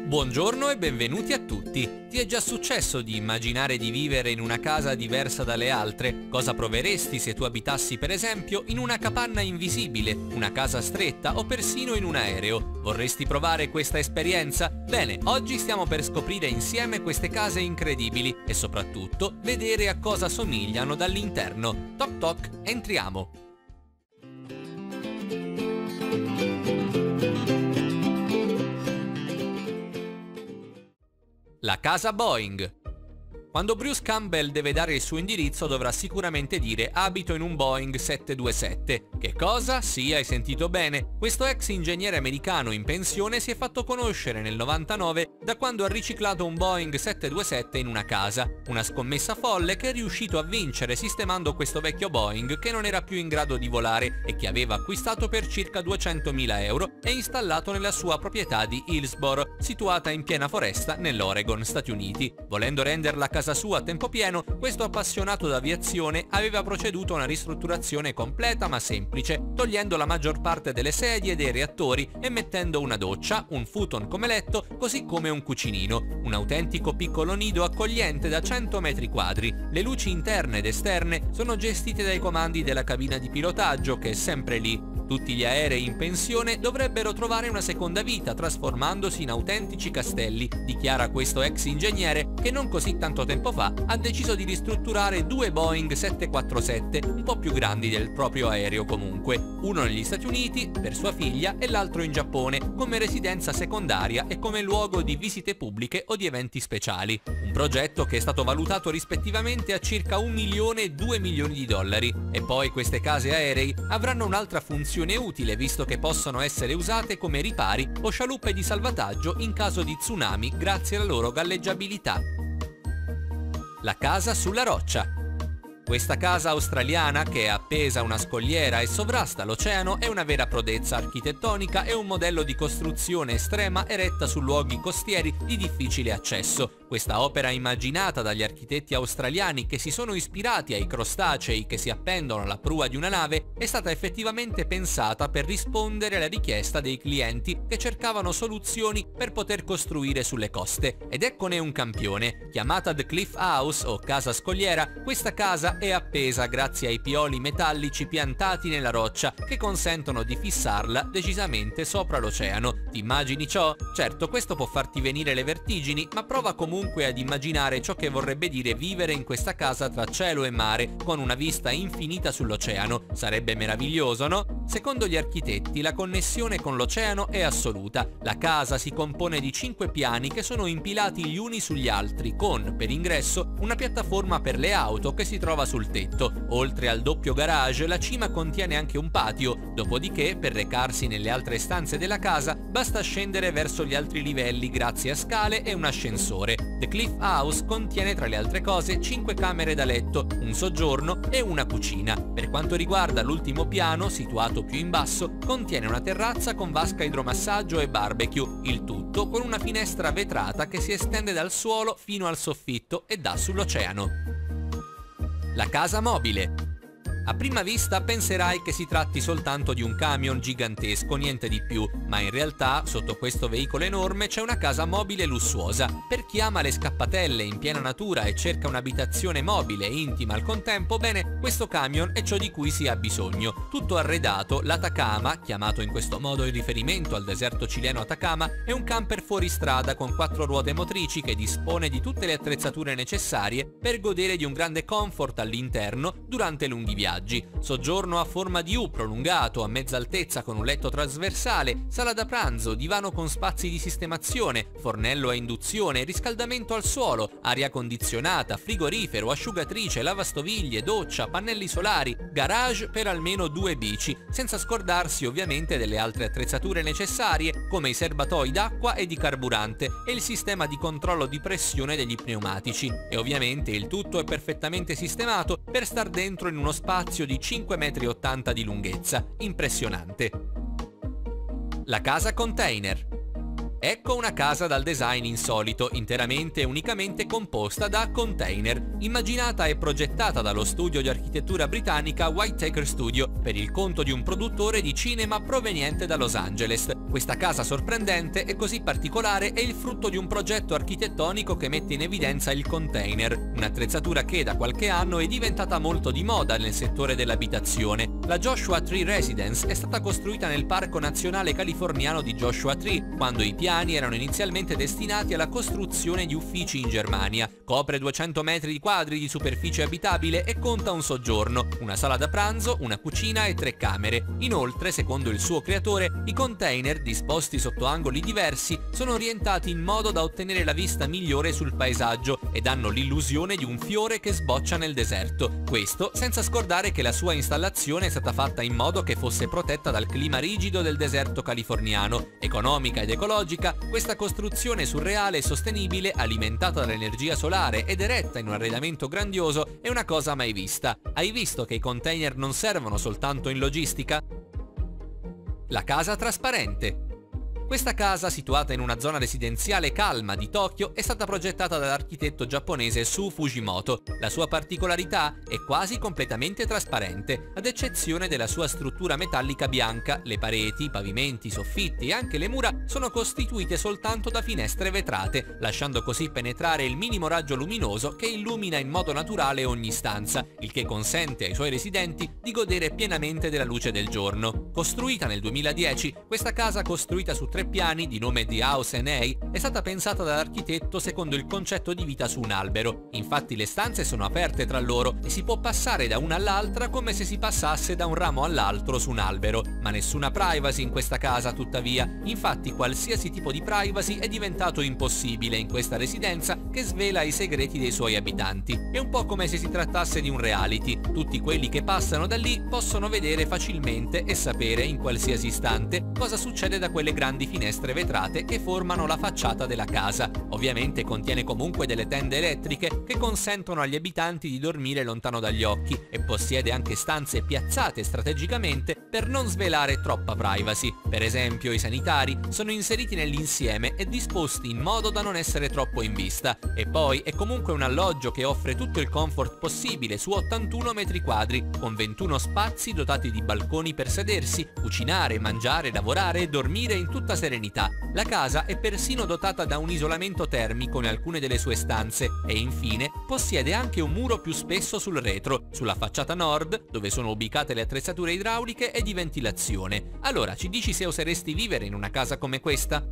Buongiorno e benvenuti a tutti. Ti è già successo di immaginare di vivere in una casa diversa dalle altre? Cosa proveresti se tu abitassi per esempio in una capanna invisibile, una casa stretta o persino in un aereo? Vorresti provare questa esperienza? Bene, oggi stiamo per scoprire insieme queste case incredibili e soprattutto vedere a cosa somigliano dall'interno. Toc toc, entriamo! La casa Boeing. Quando Bruce Campbell deve dare il suo indirizzo dovrà sicuramente dire abito in un Boeing 727. Che cosa? Sì, hai sentito bene. Questo ex ingegnere americano in pensione si è fatto conoscere nel 99 da quando ha riciclato un Boeing 727 in una casa. Una scommessa folle che è riuscito a vincere sistemando questo vecchio Boeing che non era più in grado di volare e che aveva acquistato per circa 200.000 euro e installato nella sua proprietà di Hillsboro, situata in piena foresta nell'Oregon, Stati Uniti. Volendo rendere la casa sua a tempo pieno, questo appassionato d'aviazione aveva proceduto a una ristrutturazione completa ma semplice, togliendo la maggior parte delle sedie e dei reattori e mettendo una doccia, un futon come letto, così come un cucinino. Un autentico piccolo nido accogliente da 100 metri quadri. Le luci interne ed esterne sono gestite dai comandi della cabina di pilotaggio che è sempre lì. Tutti gli aerei in pensione dovrebbero trovare una seconda vita trasformandosi in autentici castelli, dichiara questo ex ingegnere che non così tanto tempo fa ha deciso di ristrutturare due Boeing 747 un po' più grandi del proprio aereo comunque, uno negli Stati Uniti per sua figlia e l'altro in Giappone come residenza secondaria e come luogo di visite pubbliche o di eventi speciali. Un progetto che è stato valutato rispettivamente a circa 1 milione e 2 milioni di dollari. E poi queste case aerei avranno un'altra funzione utile visto che possono essere usate come ripari o scialuppe di salvataggio in caso di tsunami grazie alla loro galleggiabilità. La casa sulla roccia. Questa casa australiana, che è appesa a una scogliera e sovrasta l'oceano, è una vera prodezza architettonica e un modello di costruzione estrema eretta su luoghi costieri di difficile accesso. Questa opera immaginata dagli architetti australiani che si sono ispirati ai crostacei che si appendono alla prua di una nave è stata effettivamente pensata per rispondere alla richiesta dei clienti che cercavano soluzioni per poter costruire sulle coste. Ed eccone un campione. Chiamata The Cliff House o casa scogliera, questa casa è appesa grazie ai pioli metallici piantati nella roccia che consentono di fissarla decisamente sopra l'oceano. Ti immagini ciò? Certo, questo può farti venire le vertigini, ma prova comunque ad immaginare ciò che vorrebbe dire vivere in questa casa tra cielo e mare, con una vista infinita sull'oceano. Sarebbe meraviglioso, no? Secondo gli architetti, la connessione con l'oceano è assoluta. La casa si compone di 5 piani che sono impilati gli uni sugli altri, con, per ingresso, una piattaforma per le auto che si trova sul tetto. Oltre al doppio garage, la cima contiene anche un patio, dopodiché, per recarsi nelle altre stanze della casa, basta scendere verso gli altri livelli grazie a scale e un ascensore. The Cliff House contiene tra le altre cose 5 camere da letto, un soggiorno e una cucina. Per quanto riguarda l'ultimo piano, situato più in basso, contiene una terrazza con vasca idromassaggio e barbecue, il tutto con una finestra vetrata che si estende dal suolo fino al soffitto e dà sull'oceano. La casa mobile. A prima vista penserai che si tratti soltanto di un camion gigantesco, niente di più, ma in realtà sotto questo veicolo enorme c'è una casa mobile lussuosa. Per chi ama le scappatelle in piena natura e cerca un'abitazione mobile e intima al contempo, bene, questo camion è ciò di cui si ha bisogno. Tutto arredato, l'Atacama, chiamato in questo modo in riferimento al deserto cileno Atacama, è un camper fuoristrada con 4 ruote motrici che dispone di tutte le attrezzature necessarie per godere di un grande comfort all'interno durante lunghi viaggi. Soggiorno a forma di U prolungato a mezza altezza con un letto trasversale, sala da pranzo, divano con spazi di sistemazione, fornello a induzione, riscaldamento al suolo, aria condizionata, frigorifero, asciugatrice, lavastoviglie, doccia, pannelli solari, garage per almeno 2 bici, senza scordarsi ovviamente delle altre attrezzature necessarie come i serbatoi d'acqua e di carburante e il sistema di controllo di pressione degli pneumatici. E ovviamente il tutto è perfettamente sistemato per star dentro in uno spazio di 5,80 m di lunghezza. Impressionante. La casa container. Ecco una casa dal design insolito, interamente e unicamente composta da container, immaginata e progettata dallo studio di architettura britannica Whitaker Studio per il conto di un produttore di cinema proveniente da Los Angeles. Questa casa sorprendente e così particolare è il frutto di un progetto architettonico che mette in evidenza il container, un'attrezzatura che da qualche anno è diventata molto di moda nel settore dell'abitazione. La Joshua Tree Residence è stata costruita nel Parco Nazionale Californiano di Joshua Tree, quando i piani erano inizialmente destinati alla costruzione di uffici in Germania. Copre 200 metri quadri di superficie abitabile e conta un soggiorno, una sala da pranzo, una cucina e 3 camere. Inoltre, secondo il suo creatore, i container, disposti sotto angoli diversi, sono orientati in modo da ottenere la vista migliore sul paesaggio e danno l'illusione di un fiore che sboccia nel deserto. Questo senza scordare che la sua installazione è stata fatta in modo che fosse protetta dal clima rigido del deserto californiano. Economica ed ecologica, questa costruzione surreale e sostenibile, alimentata dall'energia solare ed eretta in un arredamento grandioso, è una cosa mai vista. Hai visto che i container non servono soltanto in logistica? La casa trasparente. Questa casa, situata in una zona residenziale calma di Tokyo, è stata progettata dall'architetto giapponese Su Fujimoto. La sua particolarità è quasi completamente trasparente, ad eccezione della sua struttura metallica bianca. Le pareti, i pavimenti, i soffitti e anche le mura sono costituite soltanto da finestre vetrate, lasciando così penetrare il minimo raggio luminoso che illumina in modo naturale ogni stanza, il che consente ai suoi residenti di godere pienamente della luce del giorno. Costruita nel 2010, questa casa, costruita su 3 piani di nome The House NA, è stata pensata dall'architetto secondo il concetto di vita su un albero. Infatti le stanze sono aperte tra loro e si può passare da una all'altra come se si passasse da un ramo all'altro su un albero, ma nessuna privacy in questa casa tuttavia. Infatti qualsiasi tipo di privacy è diventato impossibile in questa residenza che svela i segreti dei suoi abitanti. È un po' come se si trattasse di un reality. Tutti quelli che passano da lì possono vedere facilmente e sapere in qualsiasi istante cosa succede da quelle grandi finestre vetrate che formano la facciata della casa. Ovviamente contiene comunque delle tende elettriche che consentono agli abitanti di dormire lontano dagli occhi e possiede anche stanze piazzate strategicamente per non svelare troppa privacy. Per esempio, i sanitari sono inseriti nell'insieme e disposti in modo da non essere troppo in vista. E poi è comunque un alloggio che offre tutto il comfort possibile su 81 metri quadri, con 21 spazi dotati di balconi per sedersi, cucinare, mangiare, lavorare e dormire in tutta serenità. La casa è persino dotata da un isolamento termico in alcune delle sue stanze e infine possiede anche un muro più spesso sul retro, sulla facciata nord, dove sono ubicate le attrezzature idrauliche e di ventilazione. Allora, ci dici se oseresti vivere in una casa come questa?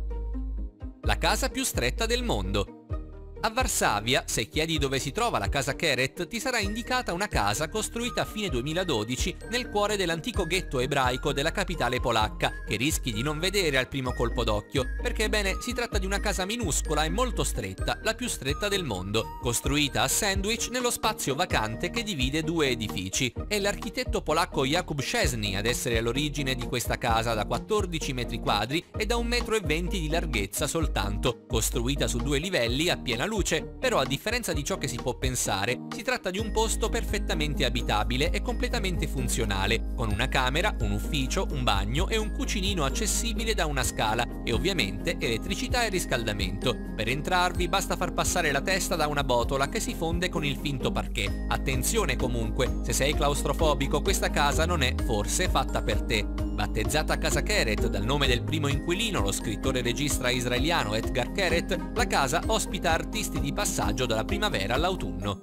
La casa più stretta del mondo. A Varsavia, se chiedi dove si trova la casa Keret, ti sarà indicata una casa costruita a fine 2012 nel cuore dell'antico ghetto ebraico della capitale polacca, che rischi di non vedere al primo colpo d'occhio, perché bene, si tratta di una casa minuscola e molto stretta, la più stretta del mondo, costruita a sandwich nello spazio vacante che divide 2 edifici. È l'architetto polacco Jakub Szczesny ad essere all'origine di questa casa da 14 metri quadri e da 1,20 m di larghezza soltanto, costruita su 2 livelli a piena luce, però a differenza di ciò che si può pensare, si tratta di un posto perfettamente abitabile e completamente funzionale, con una camera, un ufficio, un bagno e un cucinino accessibile da una scala e ovviamente elettricità e riscaldamento. Per entrarvi basta far passare la testa da una botola che si fonde con il finto parquet. Attenzione comunque, se sei claustrofobico questa casa non è forse fatta per te. Battezzata Casa Keret dal nome del primo inquilino, lo scrittore e regista israeliano Etgar Keret, la casa ospita artisti di passaggio dalla primavera all'autunno.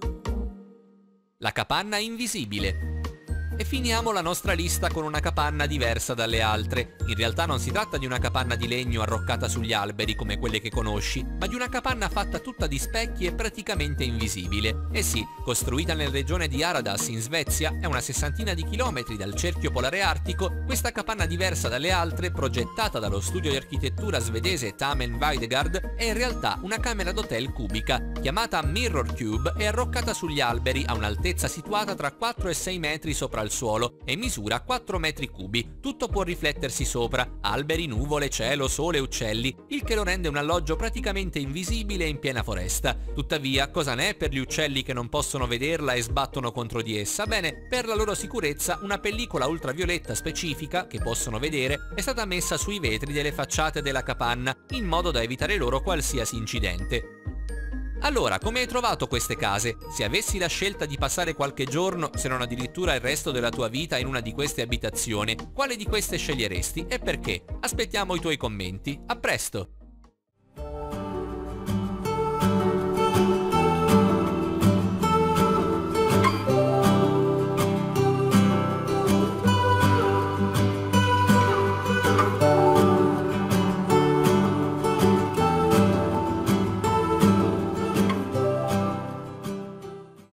La capanna invisibile. E finiamo la nostra lista con una capanna diversa dalle altre. In realtà non si tratta di una capanna di legno arroccata sugli alberi come quelle che conosci, ma di una capanna fatta tutta di specchi e praticamente invisibile. E sì, costruita nella regione di Aradas in Svezia, a una 60ina di chilometri dal cerchio polare artico, questa capanna diversa dalle altre, progettata dallo studio di architettura svedese Tamen Weidegard, è in realtà una camera d'hotel cubica. Chiamata Mirror Cube, è arroccata sugli alberi a un'altezza situata tra 4 e 6 metri sopra il dal suolo e misura 4 metri cubi. Tutto può riflettersi sopra, alberi, nuvole, cielo, sole, uccelli, il che lo rende un alloggio praticamente invisibile in piena foresta. Tuttavia, cosa ne è per gli uccelli che non possono vederla e sbattono contro di essa? Bene, per la loro sicurezza una pellicola ultravioletta specifica, che possono vedere, è stata messa sui vetri delle facciate della capanna, in modo da evitare loro qualsiasi incidente. Allora, come hai trovato queste case? Se avessi la scelta di passare qualche giorno, se non addirittura il resto della tua vita in una di queste abitazioni, quale di queste sceglieresti e perché? Aspettiamo i tuoi commenti. A presto!